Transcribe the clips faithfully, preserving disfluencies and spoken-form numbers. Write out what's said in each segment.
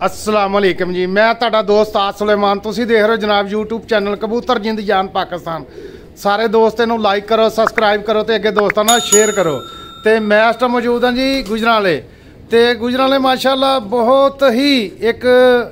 अस्सलाम वालेकुम जी, मैं तुहाडा दोस्त आस सुलेमान। तुसीं देख रहे हो जनाब यूट्यूब चैनल कबूतर जिंद जान पाकिस्तान। सारे दोस्त इनू लाइक करो, सबसक्राइब करो तो अगे दोस्तों नाल शेयर करो। तो मैं इस टाइम मौजूद हाँ जी गुजरांवाले। तो गुजरांवाले माशाअल्लाह बहुत ही एक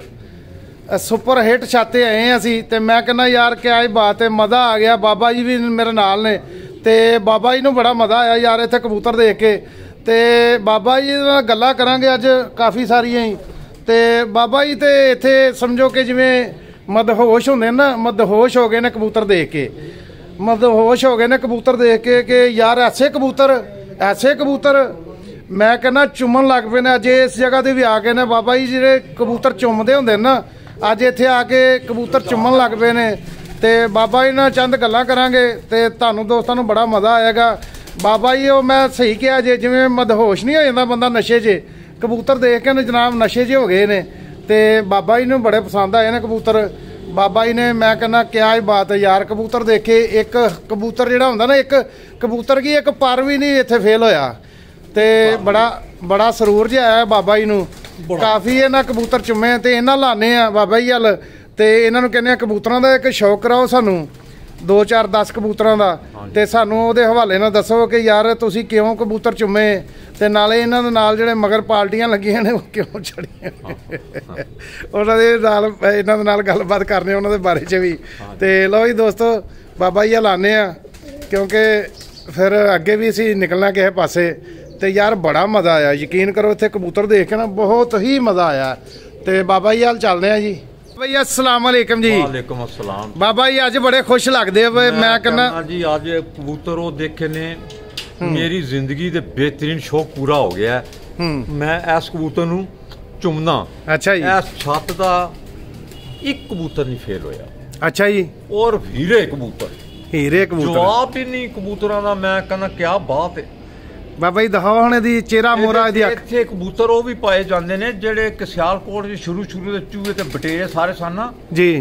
सुपर हिट छाते आए हैं असी। तो मैं कहना यार क्या ही बात है, मज़ा आ गया। बाबा जी भी मेरे नाल ने, तो बाबा जी नूं बड़ा मज़ा आया यार इत्थे कबूतर देख के। तो बाबा जी नाल गल्लां करांगे अज काफ़ी सारियां ही। तो बाबा जी तो इत्थे समझो कि जिवें मदहोश होंदे ना, मदहोश हो गए ने कबूतर देख के, मदहोश हो गए ने कबूतर देख के कि यार ऐसे कबूतर ऐसे कबूतर मैं कहना चुमन लग पे ने। अज इस जगह ते भी आ गए ने बाबा जी जिहड़े कबूतर चुमदे होंदे ना, अज इत्थे आके कबूतर चुमन लग पे ने। तो बाबा जी नाल चंद गल्लां करांगे तो तुहानूं दोस्तां नूं बड़ा मज़ा आएगा। बाबा जी वो मैं सही कहा जे जिवें मदहोश नहीं हो जांदा बंदा नशे च, कबूतर देख के जनाब नशे च हो गए ने। तो बाबा जी नूं बड़े पसंद आए ने कबूतर। बाबा जी ने मैं कहना क्या ही बात है यार, कबूतर देखे। एक कबूतर जिहड़ा हुंदा ना, एक कबूतर की एक पर भी नहीं इत्थे फेल होया। तो बड़ा बड़ा सरूर जिहा है बाबा जी नूं। काफ़ी इन्हां कबूतर चुमे तो इन्हां लाने आ बाबा जी हल। तो इन्हां नूं कहने कबूतरां दा एक शौक कराओ सानूं, दो चार दस कबूतरां दा। ते सानूं उहदे हवाले नाल दसो कि यार तुसीं क्यों कबूतर चुमे, ते नाले इन्हां दे नाल जिहड़े मगर पार्टियां लगियां ने क्यों छड़ियां उहनां दे नाल इन्हां दे नाल गलबात करने उहनां दे बारे च भी। ते लो जी दोस्तो बाबा जी लाने आ, क्योंकि फिर अगे भी असीं निकलना किसे पासे। तो यार बड़ा मज़ा आया, यकीन करो इत्थे कबूतर देख के ना बहुत ही मज़ा आया। तो बाबा जी हाल चलते हैं जी। भैया अस्सलाम वालेकुम जी। वालेकुम अस्सलाम। बाबा जी अज बड़े खुश लगते हो। मैं, मैं कहना जी अज कबूतर वो देखे ने मेरी जिंदगी दे बेहतरीन शौक पूरा हो गया है। मैं इस कबूतर नूं चुमना। अच्छा जी। इस छत दा एक कबूतर नहीं फेल होया। अच्छा जी। और हीरे कबूतर, हीरे कबूतर जवाब ही नहीं कबूतरां दा। मैं कहना क्या बात है। बाबा जी दिखाओ हुण इहदी चेहरा मोहरा इहदी अख। इत्थे कबूतर वो भी पाए जांदे ने जेहड़े कि सियालकोट दे शुरू शुरू दे चूहे ते बटेरे सारे सन ना जी,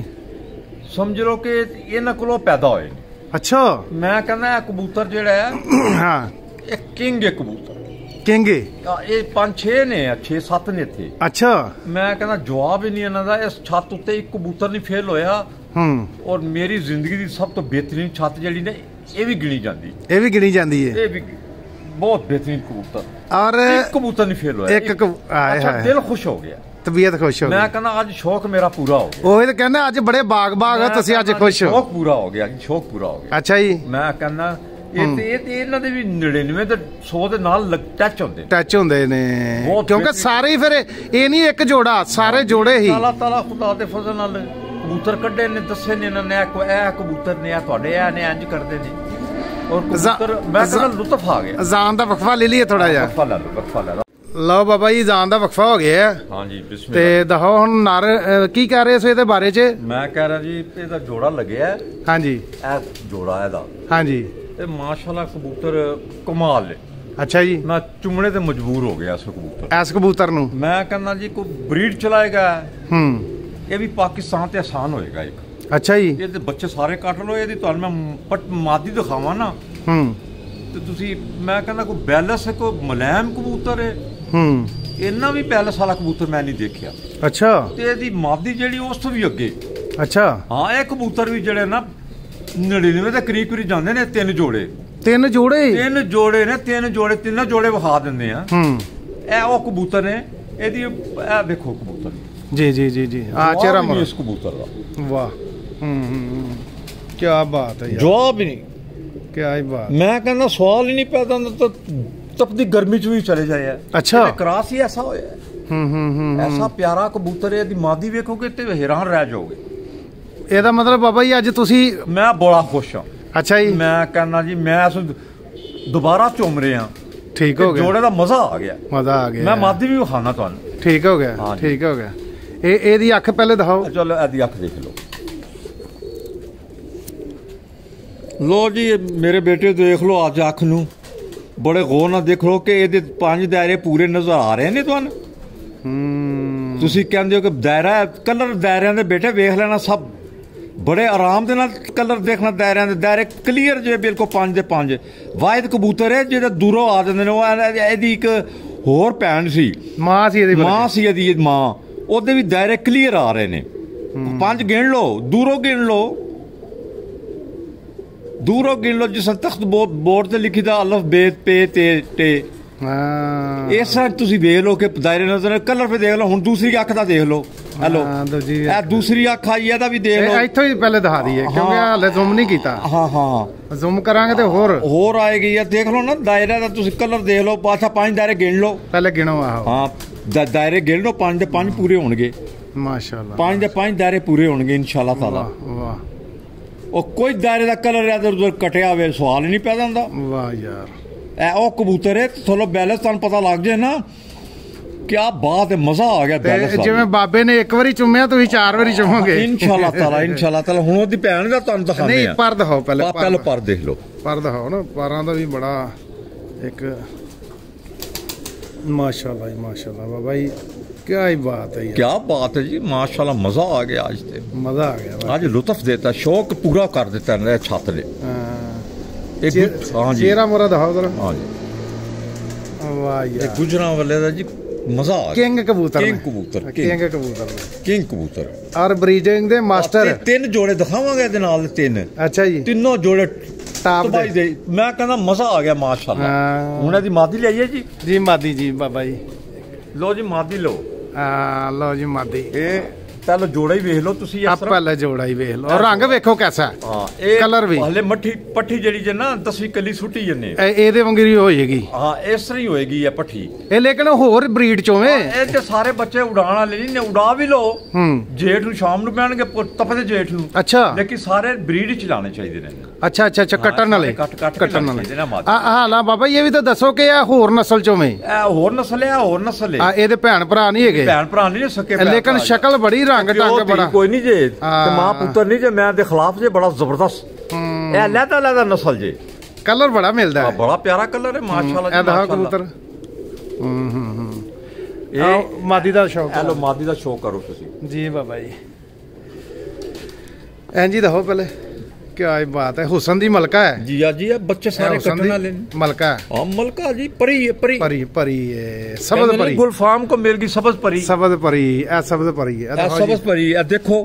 समझ लो कि इन्हां कोलों पैदा होए। अच्छा। मैं कहना कबूतर जेहड़ा है हाँ एक किंग है कबूतर, किंग ये पांच छे ने छे सत्त ने इत्थे। अच्छा। मैं कहना जवाब ही नहीं इन्हां दा। इस छत उत्ते एक कबूतर नहीं फेल होया। और मेरी जिंदगी दी सब तो बेहतरीन छत जेहड़ी ने ये भी गिनी जांदी, ये भी गिनी जांदी है। ये भी बहुत बेहतरीन कबूतर और एक कबूतर नहीं फेल हुआ। एक कब... अच्छा दिल खुश हो गया, तबीयत खुश हो गई। मैं कहना आज शौक मेरा पूरा हो गया। ओही तो कहना आज बड़े बाग बाग है तुसीं आज खुश हो। शौक पूरा हो गया, शौक पूरा हो गया। अच्छा जी। मैं कहना ਇਹ ਤੇ ਇਹ ਤੇ ਇਹਨਾਂ ਦੇ ਵੀ ਨੜਿਨਵੇਂ ਤੇ ਸੌ ਦੇ ਨਾਲ ਟੱਚ ਹੁੰਦੇ ਟੱਚ ਹੁੰਦੇ ਨੇ, ਕਿਉਂਕਿ ਸਾਰੇ ਹੀ ਫਿਰ ਇਹ ਨਹੀਂ ਇੱਕ ਜੋੜਾ, ਸਾਰੇ ਜੋੜੇ ਹੀ ਅੱਲਾਹ ਤਾਲਾ ਖੁਦਾ ਦੇ ਫਜ਼ਲ ਨਾਲ ਕਬੂਤਰ ਕੱਢੇ ਨੇ, ਦੱਸੇ ਨੇ ਇਹਨਾਂ ਨੇ ਇਹ ਕਬੂਤਰ ਨੇ ਇਹ ਤੁਹਾਡੇ ਇਹ ਨੇ ਇੰਜ ਕਰਦੇ ਨੇ। और कबूतर मैं कहना लुत्फ आ गया। जान दा वक्फा ले लिए थोड़ा जा। वक्फा ले लो, वक्फा ले लो। लो बाबा जी जान दा वक्फा हो गया है। हां जी बिस्मिल्लाह। ते दहो हुन नर की कह रहे सो इहदे बारे च? मैं कह रहा जी इहदा जोड़ा लगया है। हां जी ए जोड़ा इहदा। हां जी। ते माशाल्लाह कबूतर कमाल है। अच्छा जी। मैं चुमने ते मजबूर हो गया इस कबूतर, इस कबूतर नु। मैं कहना जी कोई ब्रीड चलाएगा हम्म ये भी पाकिस्तान ते आसान होएगा एक। अच्छा जी। ये बच्चे सारे कट लो, ये मैं पट मादी दिखावा ना तो तुसी मैं कहना कोई बैलस है, कोई मुलायम कबूतर है। इन्ना भी पैलेस वाला कबूतर मैं नहीं देखा। अच्छा। ते दी मादी जेड़ी उस तो भी अगे। अच्छा। हाँ ये कबूतर भी जेड़े ना नड़िनवे दे करीब करीब जांदे ने। तीन जोड़े तीन जोड़े तीन जोड़े ने तीन जोड़े तीन जोड़े विखा दिंदे आ। ए ओ कबूतर ने एदी ए देखो कबूतर जी जी जी जी आ चेहरा मोहरा इस कबूतर दा। वाह हम्म क्या बात है यार, जवाब ही नहीं क्या ही बात। मैं कहना सवाल ही नहीं पैदा तो तपदी गर्मी च भी चले जाए। अच्छा। क्रॉस ही ऐसा होया हम्म ऐसा प्यारा कबूतर है, मादी वेखोगे ते हैरान रह जाओगे। ਇਹਦਾ मतलब बाबा जी अज तुसी मैं बड़ा खुश हाँ। अच्छा जी। मैं कहना जी मैं दोबारा चुम रहे हाँ। ठीक हो गया, जोड़े का मजा आ गया, मजा आ गया। मैं मादी भी विखाना तुहानू। ठीक हो गया, ठीक हो गया। ਇਹਦੀ ਅੱਖ ਪਹਿਲੇ ਦਿਖਾਓ। चलो ਇਹਦੀ ਅੱਖ देख लो। लो जी मेरे बेटे देख लो आज अख नू बड़े गौर नाल देख लो कि ये पांच दायरे पूरे नजर आ रहे ने तुहानू। तुसीं कहंदे हो कि दायरा कलर दायरियां दे बेटे वेख लेना, सब बड़े आराम दे नाल कलर देखना दायरियां दे, दायरे क्लीयर जे बिल्कुल पांच दे पांच। वाहिद कबूतर है जेह्ड़े दूरों आ जांदे ने। इहदी इक होर भैन सी, मां सी, मां सी इहदी मां ਉਹਦੇ ਵੀ ਦਾਇਰੇ ਕਲੀਅਰ ਆ ਰਹੇ ਨੇ। ਪੰਜ ਗਿਣ ਲਓ, ਦੂਰੋਂ ਗਿਣ ਲਓ, ਦੂਰੋਂ ਗਿਣ ਲਓ। ਜਿਸ ਤਖਤ ਬੋਰਡ ਤੇ ਲਿਖੀ ਦਾ ਅਲਫ ਬੇ ਪੇ ਤੇ ਟੇ, ਇਸ ਤਰ੍ਹਾਂ ਤੁਸੀਂ ਵੇਖ ਲਓ ਕਿ ਦਾਇਰੇ ਨਜ਼ਰ। ਕਲਰ ਫਿਰ ਦੇਖ ਲਓ, ਹੁਣ ਦੂਸਰੀ ਅੱਖ ਦਾ ਦੇਖ ਲਓ। ਹੈਲੋ, ਇਹ ਦੂਸਰੀ ਅੱਖ ਆਈ, ਇਹਦਾ ਵੀ ਦੇਖ ਲਓ। ਇੱਥੋਂ ਹੀ ਪਹਿਲੇ ਦਿਖਾ ਦਈਏ ਕਿਉਂਕਿ ਹਾਲੇ ਜ਼ੂਮ ਨਹੀਂ ਕੀਤਾ। ਹਾਂ ਹਾਂ, ਜ਼ੂਮ ਕਰਾਂਗੇ ਤੇ ਹੋਰ ਹੋਰ ਆਏਗੀ। ਇਹ ਦੇਖ ਲਓ ਨਾ ਦਾਇਰਾ ਦਾ, ਤੁਸੀਂ ਕਲਰ ਦੇਖ ਲਓ। ਪਾਛਾ ਪੰਜ ਦਾਇਰੇ ਗਿਣ ਲਓ, ਪਹਿਲੇ ਗਿਣੋ। ਆਹੋ ਹਾਂ, ਦਾਇਰੇ ਗਿਣ ਲਓ, ਪੰਜ ਦੇ ਪੰਜ ਪੂਰੇ ਹੋਣਗੇ। ਮਾਸ਼ਾਅੱਲਾ, ਪੰਜ ਦੇ ਪੰਜ ਦਾਇਰੇ ਪੂਰੇ ਹੋਣਗੇ ਇਨਸ਼ਾਅੱਲਾ ਤਾਲਾ। ਵਾਹ, ਉਹ ਕੋਈ ਦਾਇਰੇ ਦਾ ਕਲਰ ਇਧਰ ਉਧਰ ਕਟਿਆ ਹੋਵੇ ਸਵਾਲ ਹੀ ਨਹੀਂ ਪੈਦਾ ਹੁੰਦਾ। ਵਾਹ ਯਾਰ, ਇਹ ਉਹ ਕਬੂਤਰ ਹੈ, ਥੋੜਾ ਬੈਲੈਂਸ ਤੁਹਾਨੂੰ ਪਤਾ ਲੱਗ ਜਾਏ ਨਾ, ਕਿਆ ਬਾਤ ਹੈ, ਮਜ਼ਾ ਆ ਗਿਆ ਬੈਲੈਂਸ। ਜਿਵੇਂ ਬਾਬੇ ਨੇ ਇੱਕ ਵਾਰੀ ਚੁੰਮਿਆ, ਤੁਸੀਂ ਚਾਰ ਵਾਰੀ ਚੁੰਮੋਗੇ ਇਨਸ਼ਾਅੱਲਾ ਤਾਲਾ, ਇਨਸ਼ਾਅੱਲਾ ਤਾਲਾ। ਹੁਣ ਉਹਦੀ ਭੈਣ ਦਾ ਤੁਹਾਨੂੰ ਦਿਖਾਉਂਦੇ ਆ। ਨਹੀਂ, ਪਰ ਦਿਖਾਓ ਪਹਿਲੇ, ਪਹਿਲੇ ਪਰ ਦੇਖ ਲਓ, ਪਰ ਦਿਖਾਓ ਨਾ। ਪਰਾਂ ਦਾ ਵੀ ਬੜਾ ਇੱਕ ਮਾਸ਼ਾਅੱਲਾ ਜੀ, ਮਾਸ਼ਾਅੱਲਾ ਬਾਬਾ ਜੀ, क्या ही बात है, क्या बात है जी, माशाल्लाह मजा आ गया आज से, मजा आ गया आज लुत्फ देता, शौक पूरा कर देता है छत ने। हाँ जी, चेहरा मोरा दिखाओ जरा। हाँ जी, वाह यार, गुजरां वाले दा जी मजा आ गया। किंग कबूतर, किंग कबूतर, किंग कबूतर, किंग कबूतर और ब्रीडिंग दे मास्टर। तीन जोड़े दिखावांगे ਇਹਦੇ ਨਾਲ, तीन। अच्छा जी, तीनों जोड़े टॉप दे। मैं कहना मजा आ गया माशाल्लाह। ਹੁਣ ਇਹਦੀ ਮਾਦੀ ਲਈਏ ਜੀ। जी मादी जी बाबा जी, लो जी मादी लो। आ, लो जी मादी। ਇਹ ਪਹਿਲਾਂ ਜੋੜਾ ਹੀ ਵੇਖ ਲਓ ਤੁਸੀਂ। ਆ ਪਹਿਲੇ ਜੋੜਾ ਹੀ ਵੇਖ ਲਓ, ਰੰਗ ਵੇਖੋ ਕਿਹਦਾ। ਹਾਂ, ਇਹ ਕਲਰ ਵੀ ਹਲੇ ਮੱਠੀ ਪੱਠੀ ਜਿਹੜੀ ਜੇ ਨਾ ਦਸਵੀਂ ਕੱਲੀ ਸੁੱਟੀ ਜੰਨੇ, ਇਹਦੇ ਵਾਂਗਰੀ ਹੋਏਗੀ। ਹਾਂ, ਇਸ ਤਰ੍ਹਾਂ ਹੀ ਹੋਏਗੀ ਇਹ ਪੱਠੀ। ਇਹ ਲੇਕਿਨ ਹੋਰ ਬਰੀਡ ਚੋਂ ਏ। ਇਹ ਤੇ ਸਾਰੇ ਬੱਚੇ ਉਡਾਣ ਵਾਲੇ ਨਹੀਂ ਨੇ, ਉਡਾ ਵੀ ਲਓ। ਹੂੰ, ਜੇਠ ਨੂੰ ਸ਼ਾਮ ਨੂੰ ਪੈਣਗੇ, ਤਪਦੇ ਜੇਠ ਨੂੰ। ਅੱਛਾ, ਲੇਕਿਨ ਸਾਰੇ ਬਰੀਡ ਚ ਲਾਣੇ ਚਾਹੀਦੇ ਨੇ। ਅੱਛਾ ਅੱਛਾ ਅੱਛਾ, ਕੱਟਣ ਵਾਲੇ, ਕੱਟਣ ਵਾਲੇ। ਹਾਂ ਲਾ ਬਾਬਾ, ਇਹ ਵੀ ਤਾਂ ਦੱਸੋ ਕਿ ਇਹ ਹੋਰ ਨਸਲ ਚੋਂ ਏ। ਇਹ ਹੋਰ ਨਸਲ ਹੈ, ਹੋਰ ਨਸਲ ਹੈ। ਇਹਦੇ ਭੈਣ ਭਰਾ ਨਹੀਂ ਹੈਗੇ? ਭੈਣ ਭਰਾ ਨਹੀਂ ਸਕੇ, ਲੇਕਿਨ ਸ਼ਕਲ ਬੜੀ, ਰੰਗ ਢੰਗ ਬੜਾ। ਕੋਈ ਨਹੀਂ ਜੇ ਤੇ ਮਾਂ ਪੁੱਤਰ ਨਹੀਂ ਜੇ, ਮੈਂ ਦੇ ਖਿਲਾਫ ਜੇ, ਬੜਾ ਜ਼ਬਰਦਸਤ। ਇਹ ਲਹਿਦਾ ਲਹਿਦਾ ਨਸਲ ਜੇ, ਕਲਰ ਬੜਾ ਮਿਲਦਾ ਹੈ, ਬੜਾ ਪਿਆਰਾ ਕਲਰ ਹੈ ਮਾਸ਼ਾਅੱਲਾ। ਇਹ ਦਾ ਕਬੂਤਰ। ਹੂੰ ਹੂੰ ਹੂੰ, ਇਹ ਮਾਦੀ ਦਾ ਸ਼ੌਕ। ਇਹ ਲੋ ਮਾਦੀ ਦਾ ਸ਼ੌਕ ਕਰੋ ਤੁਸੀਂ ਜੀ ਬਾਬਾ ਜੀ। ਐਂਜੀ ਦੇਖੋ ਪਹਿਲੇ, क्या बात है, हुसन दी मलका है जी। जी, ये बच्चे सारे कटने वाले मलका है। हां, मलका जी, परी है, परी परी परी है, सबज परी। गुलफाम को मिल गई सबज परी, सबज परी, ए सबज परी है, ए सबज परी है। देखो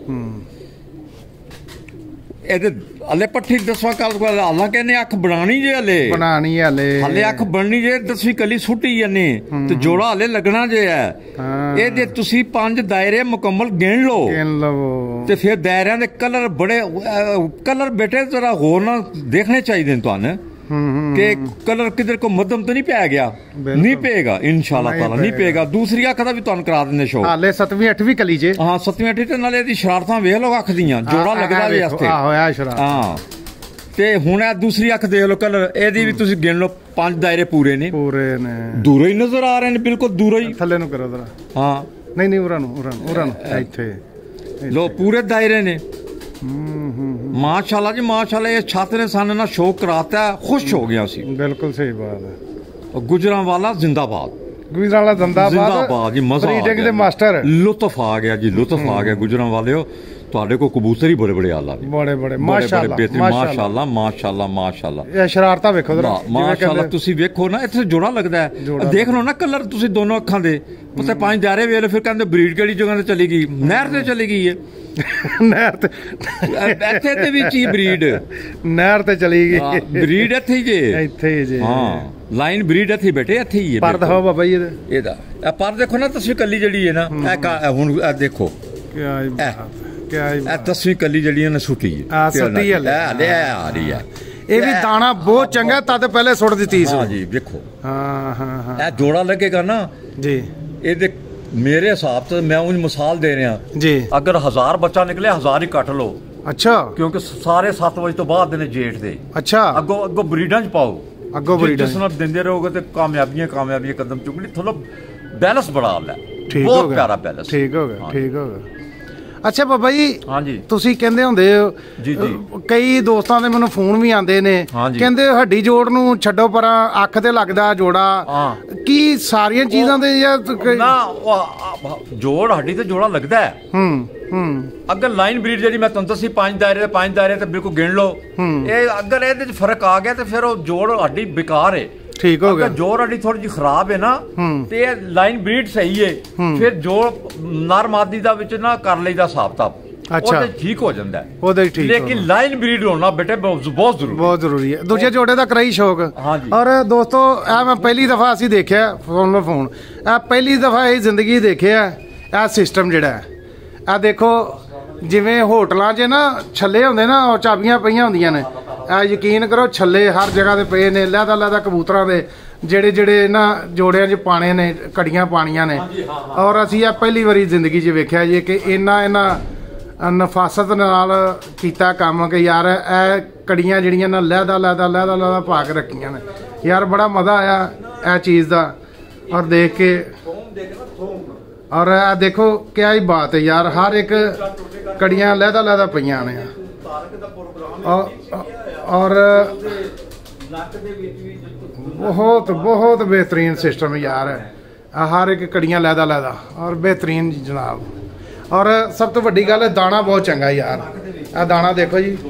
ਇਹਦੇ ਹਲੇ ਪੱਠੀ ਦਸਵਾਂ ਕਾਲ ਕੋਲ ਹਾਲਾਂ ਕਹਿੰਦੇ ਅੱਖ ਬਣਾਣੀ ਜੇ, ਹਲੇ ਬਣਾਣੀ ਹੈ, ਹਲੇ ਹਲੇ ਅੱਖ ਬਣਨੀ ਜੇ, ਦਸਵੀਂ ਕਲੀ ਸੁੱਟੀ ਜਾਂਦੇ ਤੇ ਜੋੜਾ ਹਲੇ ਲੱਗਣਾ ਜੇ ਹੈ। ਇਹਦੇ ਤੁਸੀਂ ਪੰਜ ਦਾਇਰੇ ਮੁਕੰਮਲ ਗਿਣ ਲਓ, ਗਿਣ ਲਓ ਤੇ ਫਿਰ ਦਾਇਰਿਆਂ ਦੇ ਕਲਰ ਬੜੇ, ਕਲਰ ਬੇਟੇ ਜ਼ਰਾ ਹੋਰ ਨਾ ਦੇਖਣੇ ਚਾਹੀਦੇ ਨੇ ਤੁਹਾਨੂੰ कि कलर किधर को मध्यम तो नहीं पै गया, नहीं पेगा इंशाल्लाह ताला, नहीं पेगा। दूसरी अख दा भी तुहानू करा देने शो, हाले सतवीं अठवीं कली जे। हां, सतवीं अठवीं ते नाले दी शरारतां वेख लो अख दियां, जोड़ा लगदा वे वास्ते। आ होया शरारत। हां, ते हुण ए दूसरी अख देख लो कलर, एदी भी तुसी गिन लो, पांच दायरे पूरे ने, पूरे ने, दूरों ही नजर आ रहे ने, बिल्कुल दूरों ही। थल्ले नु करो जरा। हां, नहीं नहीं, उरा नु उरा नु उरा नु इथे लो, पूरे दायरे ने। माशाल्लाह जी माशाल्लाह, ये छात्र ने साने ना शौक कराता है, खुश हो गया सी। बिल्कुल सही बात है। गुजरांवाला जिंदाबाद, गुजरांवाला जिंदाबाद जी। मजा आ गया, मास्टर लुत्फ आ गया जी, लुत्फ आ गया। गुजरांवाले हो, ਤੁਹਾਡੇ ਕੋ ਕਬੂਤਰ ਹੀ ਬੜੇ ਬੜੇ ਆਲਾ ਨੇ, ਬੜੇ ਬੜੇ ਮਾਸ਼ਾਅੱਲਾ ਮਾਸ਼ਾਅੱਲਾ ਮਾਸ਼ਾਅੱਲਾ ਮਾਸ਼ਾਅੱਲਾ। ਇਹ ਸ਼ਰਾਰਤਾਂ ਵੇਖੋ ਜਰਾ, ਮਾਸ਼ਾਅੱਲਾ ਤੁਸੀਂ ਵੇਖੋ ਨਾ, ਇੱਥੇ ਜੋੜਾ ਲੱਗਦਾ ਹੈ, ਦੇਖ ਲਓ ਨਾ ਕਲਰ ਤੁਸੀਂ ਦੋਨੋਂ ਅੱਖਾਂ ਦੇ। ਉੱਤੇ ਪੰਜ ਦਾਇਰੇ ਵੇਖ ਲਓ, ਫਿਰ ਕਹਿੰਦੇ ਬਰੀਡ ਕਿਹੜੀ ਜਗ੍ਹਾ ਤੇ ਚਲੀ ਗਈ, ਨਹਿਰ ਤੇ ਚਲੀ ਗਈ ਹੈ। ਨਹਿਰ ਤੇ ਇੱਥੇ ਤੇ ਵਿੱਚ ਹੀ ਬਰੀਡ, ਨਹਿਰ ਤੇ ਚਲੀ ਗਈ, ਬਰੀਡ ਇੱਥੇ ਹੀ ਜੇ, ਇੱਥੇ ਹੀ ਜੇ। ਹਾਂ, ਲਾਈਨ ਬਰੀਡ ਇੱਥੇ ਬੈਠੇ, ਇੱਥੇ ਹੀ ਹੈ। ਪਰ ਦਿਖਾਓ ਬਾਬਾ ਜੀ ਇਹਦਾ, ਇਹਦਾ ਇਹ ਪਰ ਦੇਖੋ ਨਾ, ਤੁਸੀਂ ਕੱਲੀ ਜਿਹੜੀ ਹੈ ਨਾ, ਇਹ ਹੁਣ ਇਹ ਦੇਖੋ ਕਿਆ ਇਹ ਦਸਵੀਂ ਕਲੀ ਜਿਹੜੀ ਉਹਨੇ ਸੁੱਟੀ ਹੈ, ਆ ਸੁੱਟੀ ਹੈ, ਹਲੇ ਆ ਰਹੀ ਹੈ। ਇਹ ਵੀ ਦਾਣਾ ਬਹੁਤ ਚੰਗਾ, ਤਦ ਪਹਿਲੇ ਸੁੱਟ ਦਿੱਤੀ ਸੀ। ਹਾਂ ਜੀ, ਵੇਖੋ। ਹਾਂ ਹਾਂ ਹਾਂ, ਇਹ ਜੋੜਾ ਲੱਗੇਗਾ ਨਾ ਜੀ। ਇਹਦੇ ਮੇਰੇ ਹਿਸਾਬ ਤੋਂ ਮੈਂ ਉਹ ਮਿਸਾਲ ਦੇ ਰਿਹਾ ਜੀ, ਅਗਰ ਹਜ਼ਾਰ ਬੱਚਾ ਨਿਕਲੇ, ਹਜ਼ਾਰ ਹੀ ਕੱਟ ਲਓ। ਅੱਛਾ, ਕਿਉਂਕਿ ਸਾਰੇ ਸੱਤ ਵਜੇ ਤੋਂ ਬਾਅਦ ਨੇ ਜੇਠ ਦੇ। ਅੱਛਾ, ਅੱਗੋਂ ਅੱਗੋਂ ਬਰੀਡਾਂ 'ਚ ਪਾਓ, ਅੱਗੋਂ ਬਰੀਡਾਂ ਜਿਸ ਨਾਲ ਦਿੰਦੇ ਰਹੋਗੇ ਤੇ ਕਾਮਯਾਬੀਆਂ ਕਾਮਯਾਬੀਆਂ ਕਦਮ ਚੁੱਕਣੀ। ਥੋੜਾ ਬੈਲੈਂਸ ਬੜਾ ਆਲਾ, ਬਹੁਤ ਪਿਆਰਾ ਬੈਲੈਂਸ। ਠੀਕ ਹੋ ਗਿਆ, ਠੀਕ ਹੋ ਗਿਆ। ਅੱਛਾ ਬਾਬਾ ਜੀ, ਹਾਂਜੀ, ਤੁਸੀਂ ਕਹਿੰਦੇ ਹੁੰਦੇ ਹੋ ਜੀ ਜੀ, ਕਈ ਦੋਸਤਾਂ ਦੇ ਮੈਨੂੰ ਫੋਨ ਵੀ ਆਉਂਦੇ ਨੇ, ਕਹਿੰਦੇ ਹੱਡੀ ਜੋੜ ਨੂੰ ਛੱਡੋ ਪਰਾਂ, ਅੱਖ ਤੇ ਲੱਗਦਾ ਜੋੜਾ, ਕੀ ਸਾਰੀਆਂ ਚੀਜ਼ਾਂ ਦੇ ਜਾਂ ਨਾ ਜੋੜ ਹੱਡੀ ਤੇ ਜੋੜਾ ਲੱਗਦਾ ਹੈ। ਹੂੰ ਹੂੰ, ਅਗਰ ਲਾਈਨ ਬਰੀਡ ਜਿਹੜੀ ਮੈਂ ਤੁਹਾਨੂੰ ਦੱਸੀ, ਪੰਜ ਦਾਇਰੇ ਪੰਜ ਦਾਇਰੇ ਤੇ ਬਿਲਕੁਲ ਗਿਣ ਲਓ, ਇਹ ਅਗਰ ਇਹਦੇ ਚ ਫਰਕ ਆ ਗਿਆ ਤੇ ਫਿਰ ਉਹ ਜੋੜ ਹੱਡੀ ਬੇਕਾਰ ਹੈ। ठीक हो गया। जोड़ अड़ी थोड़ी जी खराब है ना ते लाइन ब्रीड सही है, फिर जोड़ नर मादी दा विच ना कर लईदा हिसाब किताब, अच्छा ठीक हो जाता है, लेकिन लाइन ब्रीड होना बेटे बहुत जरूरी बहुत जरूरी है। दूजे जोड़े का कराई शौक। और दोस्तों ए मैं पहली दफा असी देखिया फोन में फोन ए पहली दफा यही जिंदगी देखिया ए सिस्टम जिहड़ा है। आ देखो जिवें होटलों च ना छल्ले होंदे ना चाबियां पईयां होंदियां ने, यकीन करो छल्ले हर जगह ते पे ने लहदा लहदा कबूतरां दे जेड़े जेड़े ना जोड़ियां च पाने ने कड़ियां पानियां ने। और असी आ पहली बारी जिंदगी च वेख्या जे कि इन्ना इन्ना नफासत नाल कीता काम कि यार ए कड़ियां जिहड़ियां ना लहदा लहदा लहदा लहदा पा के रखियां ने यार, बड़ा मज़ा आया ए चीज़ दा और देख के। और आ देखो क्या ही बात है यार, हर एक कड़ियां लहदा लहदा पईयां ने और बहुत बहुत बेहतरीन सिस्टम यार है, हर एक कड़ियां लहदा लहदा और बेहतरीन जनाब। और सब तो वड्डी गल है दाना बहुत चंगा यार। आ दाना देखो जी,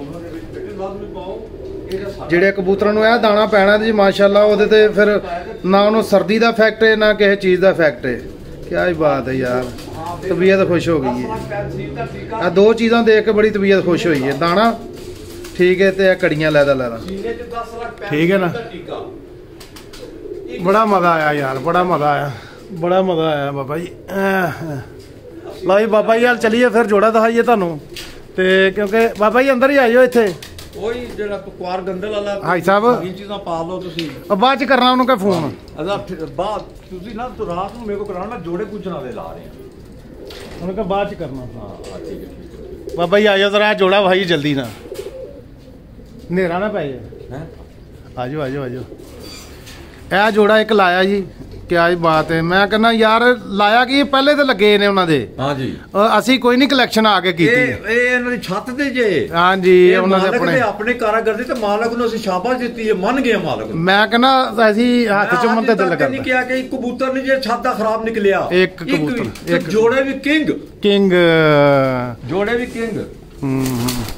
ਜਿਹੜੇ कबूतरों ਨੂੰ ਇਹ दाना पैना जी माशाअल्लाह, ਉਹਦੇ ਤੇ फिर ना ਉਹਨੂੰ सर्दी का इफेक्ट है ना किसी चीज़ का इफेक्ट है। क्या ही बात है यार, तबीयत खुश हो गई है। आ दो चीज़ां देख के बड़ी तबीयत खुश हुई है, दाना ठीक है तो कड़ियां लैदा लैदा ठीक है ना। बड़ा मज़ा आया यार, बड़ा मज़ा आया, बड़ा मज़ा आया बाबा जी। लो जी बाबा जी हाल चलिए फिर जोड़ा दिखाइए तुहानू ते, क्योंकि बाबा जी अंदर ही आइयो इत्थे ओही जेड़ा पकवार गंदल वाला हाई साहब ये चीज़ां पा लो तुसी बाद च करना उन्होंने फोन बाद तुसी ना तो रात में मेरे को कराना, मैं जोड़े पूछना दे ला रहे हैं उन्होंने बाद च करना। हां ठीक है बाबा जी आइयो जरा जोड़ा भाई जल्दी ना नेरा ना पाए हैं। आजो आजो आजो ए जोड़ा एक लाया जी, क्या ही बात है। मैं कहना यार लाया कि पहले तो लगे ने उन्होंने। हाँ जी असी कोई नहीं कलेक्शन आके की छत दे जे। हाँ जी उन्होंने अपने अपने कारागर्दी ते मालक नु असी शाबाश दित्ती है, मन गए मालक। मैं कहना ऐसी हाथ चुमन ते दिल करदा नहीं किया कि कबूतर ने जे छत दा खराब निकलिया, एक कबूतर एक जोड़े भी किंग किंग जोड़े भी किंग। हम्म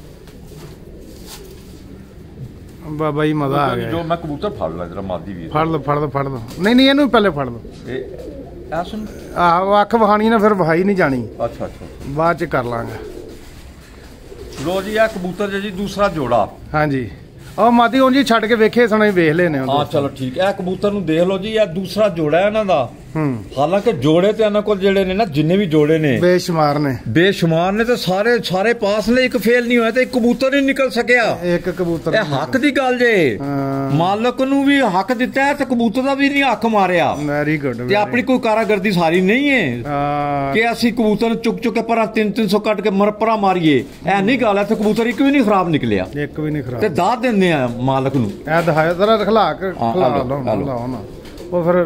बाबा जी मजा आ गया। जो मैं कबूतर फाड़ ला जरा मादी भी फाड़ लो फाड़ लो फाड़ लो नहीं नहीं इनू पहले फाड़ लो। ए आ सुन आहो अख वहानी ना फिर वहाई नहीं जानी। अच्छा अच्छा बाद च कर लांगे। लो जी आ कबूतर जी दूसरा जोड़ा। हाँ जी और मादी उंज छड़ के वेखे सने वेख लेने। हां चलो ठीक है कबूतर नु देख लो जी आ दूसरा जोड़ा है इन्हां दा। हालांकि जोड़े ते इन्हां कोल जेड़े ने ना जिन्ने भी जोड़े ने बेशुमार ने बेशुमार ने ते सारे सारे पास ने, एक फेल नहीं होया ते एक कबूतर नहीं निकल सकिया। एक कबूतर ए हक दी गल जे मालक नु भी हक दिता है ते कबूतर दा भी नहीं हक मारिया। वेरी गुड ते अपनी कोई कारागर्दी सारी नहीं है कि असि कबूतर चुक चुक के पर तीन तीन सौ कट के मरपरा मारिए, ऐ नहीं गल है। ते कबूतर एक भी नहीं खराब निकलिया, एक भी नहीं खराब ते दाद देंदे आ मालक नु। ए दिखाओ जरा खला के खला लो लाओ ना वो फिर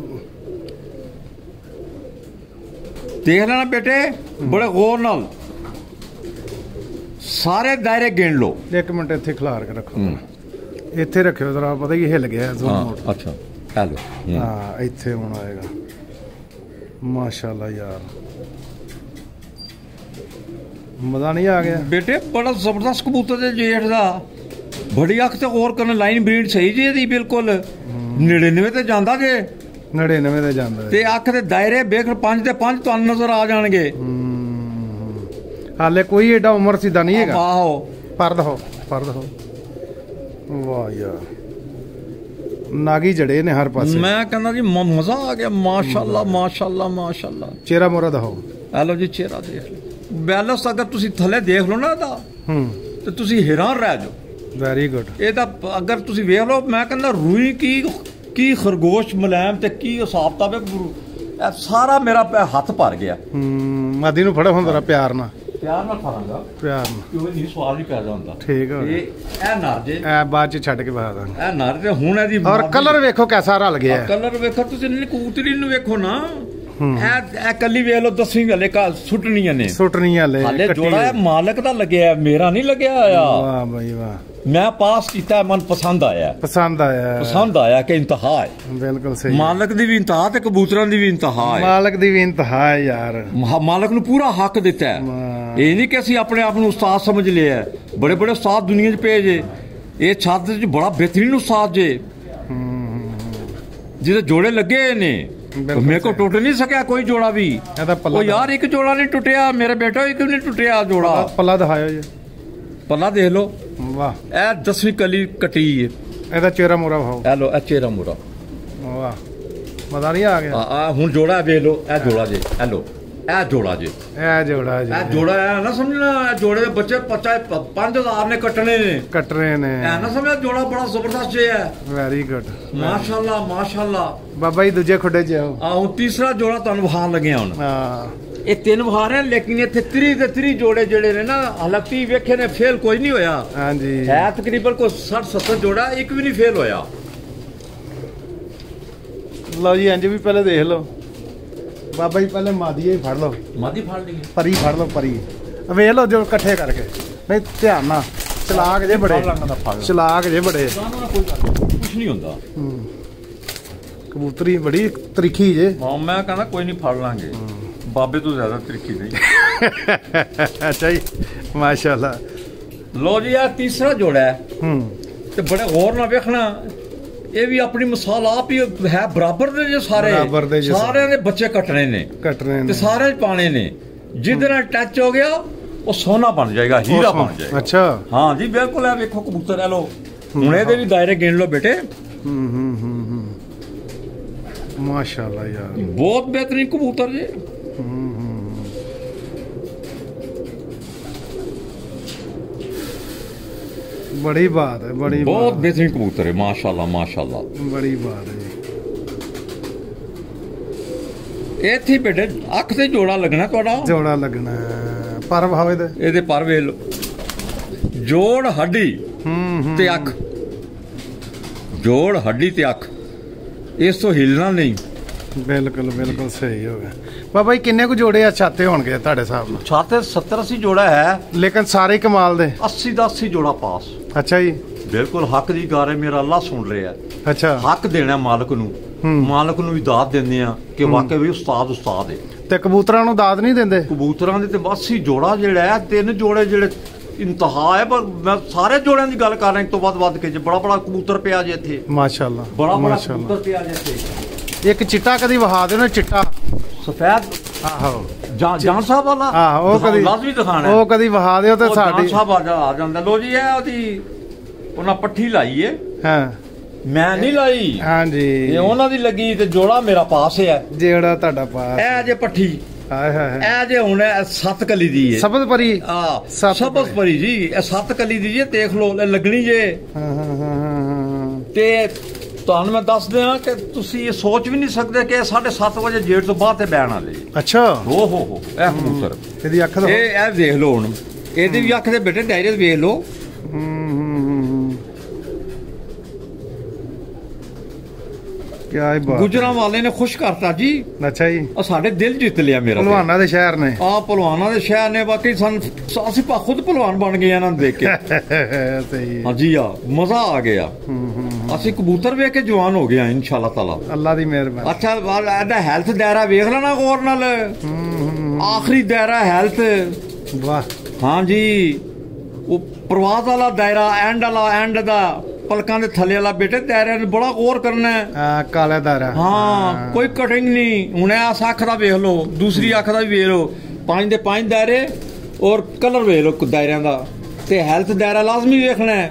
देख लेना बेटे बड़े गौर नाल सारे दायरे गिन लो। एक मिनट इत्थे खिलार के रखो, इत्थे रखियो जरा, पता ही हिल गया जोन। अच्छा हेलो हां इत्थे हुन आएगा माशाल्लाह यार, मजा नहीं आ गया बेटे। बड़ा जबरदस्त कबूतर दे जेठ दा, बड़ी अख ते गौर करन, लाइन ब्रीड सही जी दी बिल्कुल निन्यानवे ते जांदा जे निन्यानवे ते जांदा ते अख दे दायरे बेख पांच ते पांच तो नजर आ जाणगे। हाले कोई एडा उम्र सीधा नहीं है। आहो पर दो पर दो वाह यार नागी जड़े ने हर पासे। मैं कहना जी मजा आ गया माशाल्लाह माशाल्लाह माशाल्लाह। चेहरा मोरा दहो हेलो जी चेहरा देख लो, बैलेंस अगर तुसी थले देख लो ना दा ते तुसी हैरान रह जाओ। Very good. एदा अगर तुसी वेख लो मैं कहना रूई की की खरगोश मुलायम ते की हिसाब किताब सारा मेरा हाथ भर गया। मादी नु फड़ो हुन जरा प्यार ना प्यार ना फड़ांगा प्यार ना क्यों नहीं सवाल नहीं पैदा होंदा। ठीक है ये ए नर जे ए बाद च छड़ के बहा दांगे। ए नर ते हुन एदी और कलर देखो कैसा रल गया है। कलर देखो तुसी कबूतरी नु देखो ना, ए ए कली वेख लो दसवीं गले का सुटनियां ने सुटनियां ले हाले जोड़ा मालक दा लगया मेरा नहीं लगया आया। वाह भाई वाह मैं पास किया, मन पसंद आया पसंद आया पसंद आया कि इंतहा है। बिल्कुल सही। मालक दी भी इंतहा ते कबूतरां दी भी इंतहा है। मालक दी भी इंतहा है यार, मालक नु पूरा हक दिता है। ये नहीं कि असी अपने आप नु उस्ताद समझ लिया है, बड़े बड़े उस्ताद दुनिया च पे जे, ये छात्र च बड़ा बेहतरीन उस्ताद जे। ਜਿਹਦੇ ਜੋੜੇ ਲੱਗੇ ਨੇ ਮੇਰੇ ਕੋ ਟੁੱਟ ਨਹੀਂ ਸਕਿਆ ਕੋਈ ਜੋੜਾ ਵੀ। ਉਹ ਯਾਰ ਇੱਕ ਜੋੜਾ ਨਹੀਂ ਟੁੱਟਿਆ ਮੇਰੇ ਬੇਟਾ, ਇੱਕ ਨਹੀਂ ਟੁੱਟਿਆ ਜੋੜਾ। ਪੱਲਾ ਦਿਖਾਇਓ ਜੀ, ਪੱਲਾ ਦੇਖ ਲਓ। ਵਾਹ ਇਹ ਦਸਵੀਂ ਕਲੀ ਕੱਟੀ ਹੈ। ਇਹਦਾ ਚਿਹਰਾ ਮੋਰਾ ਵਿਖਾਓ। ਇਹ ਲੋ ਇਹ ਚਿਹਰਾ ਮੋਰਾ। ਵਾਹ ਮਜ਼ਾ ਨਹੀਂ ਆ ਗਿਆ। ਆ ਹੁਣ ਜੋੜਾ ਵੇਖ ਲਓ, ਇਹ ਜੋੜਾ ਜੇ, ਇਹ ਲੋ ਇਹ ਜੋੜਾ ਜੇ, ਇਹ ਜੋੜਾ ਜੀ, ਇਹ ਜੋੜਾ ਹੈ ਨਾ ਸਮਝਣਾ। ਇਹ ਜੋੜੇ ਦੇ ਬੱਚੇ ਪਚਾ ਪੰਜ ਹਜ਼ਾਰ ਨੇ ਕੱਟਣੇ ਨੇ, ਕੱਟ ਰਹੇ ਨੇ। ਇਹ ਨਾ ਸਮਝ ਜੋੜਾ ਬੜਾ ਜ਼ਬਰਦਸਤ ਜੇ ਹੈ। ਵੈਰੀ ਗੁੱਡ ਮਾਸ਼ਾਅੱਲਾ ਮਾਸ਼ਾਅੱਲਾ। ਬਾਬਾ ਜੀ ਦੂਜੇ ਖੁੱਡੇ ਚ ਆਓ। ਆ ਹੁਣ ਤੀਸਰਾ ਜੋੜਾ ਤੁਹਾਨੂੰ ਵਿਖਾਣ ਲੱਗਿਆ ਹੁਣ। ਹਾਂ ਇਹ ਤਿੰਨ ਵਿਖਾ ਰਹੇ ਲੇਕਿਨ ਇੱਥੇ ਤੀਹ ਤੇ ਤੀਹ ਜੋੜੇ ਜਿਹੜੇ ਨੇ ਨਾ ਹਾਲਾਂਕਿ ਵੇਖੇ ਨੇ ਫੇਲ ਕੋਈ ਨਹੀਂ ਹੋਇਆ। ਹਾਂਜੀ ਹੈ ਤਕਰੀਬਨ ਕੋਈ ਸੱਠ ਸੱਤਰ ਜੋੜਾ, ਇੱਕ ਵੀ ਨਹੀਂ ਫੇਲ ਹੋਇਆ। ਲਓ ਜੀ ਇੰਜ ਵੀ ਪਹਿਲੇ ਦੇਖ ਲਓ ਬਾਬਾ ਜੀ, ਪਹਿਲੇ ਮਾਦੀਏ ਹੀ ਫੜ ਲਓ। ਮਾਦੀ ਫੜ ਲਈ, ਪਰੀ ਫੜ ਲਓ, ਪਰੀ ਵੇਖ ਲਓ ਜੋ ਇਕੱਠੇ ਕਰਕੇ। ਨਹੀਂ ਧਿਆਨ ਨਾਲ, ਚਲਾਕ ਜੇ ਬੜੇ, ਚਲਾਕ ਜੇ ਬੜੇ। ਕੁਛ ਨਹੀਂ ਹੁੰਦਾ। ਕਬੂਤਰੀ ਬੜੀ ਤਰੀਖੀ ਜੇ। ਹਾਂ ਮੈਂ ਕਹਿੰਦਾ ਕੋਈ ਨਹੀਂ ਫੜ ਲਾਂਗੇ, ਬਾਬੇ ਤੋਂ ਜ਼ਿਆਦਾ ਤਰੀਖੀ ਨਹੀਂ। ਅੱਛਾ ਜੀ ਮਾਸ਼ਾਅੱਲਾ। ਲੋ ਜੀ ਆ ਤੀਸਰਾ ਜੋੜਾ ਹੈ। ਹੂੰ ਤੇ ਬੜੇ ਗੌਰ ਨਾਲ ਵੇਖਣਾ, ਇਹ ਵੀ ਆਪਣੀ ਮਿਸਾਲ ਆਪ ਹੀ ਹੈ। ਬਰਾਬਰ ਦੇ ਜੇ ਸਾਰੇ, ਸਾਰਿਆਂ ਦੇ ਬੱਚੇ ਕੱਟਣੇ ਨੇ, ਕੱਟਣੇ ਨੇ ਤੇ ਸਾਰੇ ਪਾਣੇ ਨੇ। ਜਿਹਦੇ ਨਾਲ ਟੱਚ ਹੋ ਗਿਆ ਉਹ ਸੋਨਾ ਬਣ ਜਾਏਗਾ, ਹੀਰਾ ਬਣ ਜਾਏਗਾ। ਅੱਛਾ ਹਾਂ ਜੀ ਬਿਲਕੁਲ। ਇਹ ਵੇਖੋ ਕਬੂਤਰ ਹੈ। ਲੋ ਹੁਣ ਇਹਦੇ ਵੀ ਦਾਇਰੇ ਗਿਣ ਲਓ ਬੇਟੇ। ਹੂੰ ਹੂੰ ਹੂੰ ਮਾਸ਼ਾਅੱਲਾ ਯਾਰ, ਬਹੁਤ ਬਿਹਤਰੀਨ ਕਬੂਤਰ ਜੀ। बड़ी बात है, बड़ी बहुत बेहतरीन कबूतर है माशाल्लाह माशाल्लाह। बड़ी बात है जी। इत्थे बेटे अख ते जोड़ा लगना तुहाडा, जोड़ा लगना पर भावे दे ਇਹਦੇ ਪਰ ਵੇਖ ਲਓ। ਜੋੜ ਹੱਡੀ ਤੇ ਅੱਖ, ਜੋੜ ਹੱਡੀ ਤੇ ਅੱਖ, ਇਸ ਤੋਂ ਹਿਲਣਾ ਨਹੀਂ। ਬਿਲਕੁਲ ਬਿਲकुल ਸਹੀ ਹੋ ਗਿਆ। ਬਾਬਾ ਜੀ ਕਿੰਨੇ ਕੁ ਜੋੜੇ ਆ ਛਾਤੇ ਹੋਣਗੇ ਤੁਹਾਡੇ ਹਿਸਾਬ ਨਾਲ? ਛਾਤੇ ਸੱਤਰ ਅੱਸੀ ਜੋੜਾ ਹੈ, ਲੇਕਿਨ ਸਾਰੇ ਕਮਾਲ ਦੇ। अस्सी ਦਾ अस्सी ਜੋੜਾ ਪਾਸ। ਅੱਛਾ ਜੀ ਬਿਲਕੁਲ ਹੱਕ ਦੀ ਗੱਲ ਹੈ, ਮੇਰਾ ਅੱਲਾ ਸੁਣ ਰਿਹਾ। ਅੱਛਾ ਹੱਕ ਦੇਣਾ ਮਾਲਕ ਨੂੰ, ਮਾਲਕ ਨੂੰ ਵੀ ਦਾਤ ਦਿੰਦੇ ਆ ਕਿ ਵਾਕਈ ਵੀ ਉਸਤਾਦ ਉਸਤਾਦ ਹੈ। ਤੇ ਕਬੂਤਰਾਂ ਨੂੰ ਦਾਤ ਨਹੀਂ ਦਿੰਦੇ? ਕਬੂਤਰਾਂ ਦੇ ਤੇ ਅੱਸੀ ਜੋੜਾ ਜਿਹੜਾ ਹੈ, ਤਿੰਨ ਜੋੜੇ ਜਿਹੜੇ ਇੰਤਹਾ ਹੈ। ਪਰ ਮੈਂ ਸਾਰੇ ਜੋੜਿਆਂ ਦੀ ਗੱਲ ਕਰ ਰਿਹਾ ਤੋਂ ਵੱਧ ਵੱਧ ਕੇ। ਜੇ ਬੜਾ ਬੜਾ ਕਬੂਤਰ ਪਿਆ ਜੇ ਇੱਥੇ ਮਾਸ਼ਾਅੱਲਾ, ਬੜਾ ਬੜਾ ਕਬੂਤਰ ਪਿਆ ਜੇ ਇੱਥੇ। ਇੱਕ ਚਿੱਟਾ ਕਦੀ ਵਹਾ ਦਿਓ ਨਾ, ਚਿੱਟਾ ਸਫੈਦ। ਆਹੋ ਜਾਨ ਸਾਹਿਬ ਵਾਲਾ। ਆਹ ਉਹ ਕਦੀ ਲਾਜ਼ਮੀ ਦਿਖਾਣਾ, ਉਹ ਕਦੀ ਵਹਾ ਦਿਓ ਤੇ ਸਾਡੀ ਜਾਨ ਸਾਹਿਬ ਆ ਜਾਂਦਾ। ਲੋ ਜੀ ਇਹ ਉਹਦੀ ਉਹਨਾਂ ਪੱਠੀ ਲਾਈ ਏ। ਹਾਂ ਮੈਂ ਨਹੀਂ ਲਾਈ। ਹਾਂਜੀ ਇਹ ਉਹਨਾਂ ਦੀ ਲੱਗੀ ਤੇ ਜੋੜਾ ਮੇਰਾ ਪਾਸ ਹੈ। ਜਿਹੜਾ ਤੁਹਾਡਾ ਪਾਸ ਇਹ ਜੇ ਪੱਠੀ, ਹਾਏ ਹਾਏ ਇਹ ਜੇ ਹੁਣ ਸੱਤ ਕਲੀ ਦੀ ਹੈ। ਸਬਜ਼ ਪਰੀ। ਆ ਸਬਜ਼ ਪਰੀ ਜੀ, ਇਹ ਸੱਤ ਕਲੀ ਦੀ ਜੇ ਦੇਖ ਲਓ ਲੱਗਣੀ ਜੇ। ਹਾਂ ਹਾਂ ਹਾਂ ਤੇ ਤੁਹਾਨੂੰ ਮੈਂ ਦੱਸ ਦਿਆਂ ਕਿ ਤੁਸੀਂ ਇਹ ਸੋਚ ਵੀ ਨਹੀਂ ਸਕਦੇ ਕਿ ਸਾਢੇ ਸੱਤ ਵਜੇ ਜੇਠ ਤੋਂ ਬਾਅਦ ਤੇ ਬੈਣ ਵਾਲੇ। ਅੱਛਾ ਓ ਹੋ ਹੋ ਇਹ ਕਬੂਤਰ ਇਹਦੀ ਅੱਖ ਦਾ ਇਹ ਇਹ ਦੇਖ ਲਓ ਹੁਣ, ਇਹਦੀ ਵੀ ਅੱਖ ਦੇ ਬੇਟੇ ਦਾਇਰੇ ਵੇਖ ਲਓ। ਗੁਜਰਾਂ ਵਾਲੇ ਨੇ ਖੁਸ਼ ਕਰਤਾ ਜੀ। ਅੱਛਾ ਜੀ ਸਾਡੇ ਦਿਲ ਜਿੱਤ ਲਿਆ ਮੇਰਾ। ਭਲਵਾਨਾਂ ਦੇ ਸ਼ਹਿਰ ਨੇ। ਆ ਭਲਵਾਨਾਂ ਦੇ ਸ਼ਹਿਰ ਨੇ ਵਾਕਈ ਸਾਨੂੰ, ਅਸੀਂ ਖੁਦ ਭਲਵਾਨ ਬਣ ਗਏ ਇਹਨਾਂ ਨੂੰ ਦੇਖ ਕੇ। ਸਹੀ ਹਾਂਜੀ ਆ ਮਜ਼ਾ ਆ ਗਿਆ। ਅਸੀਂ ਕਬੂਤਰ ਵੇਖ ਕੇ ਜਵਾਨ ਹੋ ਗਏ ਇਨਸ਼ਾਅੱਲਾ ਤਾਲਾ, ਅੱਲਾ ਦੀ ਮਿਹਰਬਾਨੀ। ਅੱਛਾ ਇਹਦਾ ਹੈਲਥ ਦਾਇਰਾ ਵੇਖ ਲੈਣਾ ਗੌਰ ਨਾਲ। ਆਖਰੀ ਦਾਇਰਾ ਹੈਲਥ। ਵਾਹ ਹਾਂਜੀ ਉਹ ਪ੍ਰਵਾਸ ਵਾਲਾ ਦਾਇਰਾ, ਐਂਡ ਵਾਲਾ, ਐਂਡ ਦਾ ਪਲਕਾਂ ਦੇ ਥੱਲੇ ਵਾਲਾ ਬੇਟੇ ਦਾਇਰੇ ਨੂੰ ਬੜਾ ਗੌਰ ਕਰਨਾ ਹੈ। ਹਾਂ ਕਾਲਾ ਦਾਇਰਾ। ਹਾਂ ਕੋਈ ਕਟਿੰਗ ਨਹੀਂ। ਹੁਣ ਇਸ ਅੱਖ ਦਾ ਵੇਖ ਲਓ, ਦੂਸਰੀ ਅੱਖ ਦਾ ਵੀ ਵੇਖ ਲਓ। ਪੰਜ ਦੇ ਪੰਜ ਦਾਇਰੇ ਔਰ ਕਲਰ ਵੇਖ ਲਓ ਦਾਇਰਿਆਂ ਦਾ। ਤੇ ਹੈਲਥ ਦਾਇਰਾ ਲਾਜ਼ਮੀ ਵੇਖਣਾ ਹੈ।